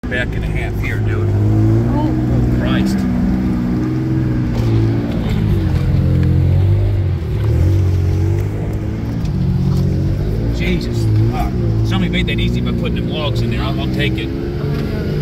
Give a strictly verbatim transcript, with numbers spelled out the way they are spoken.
back and a half here, dude. Oh. Oh, Christ. Jesus. Ah, somebody made that easy by putting them logs in there. I'll, I'll take it.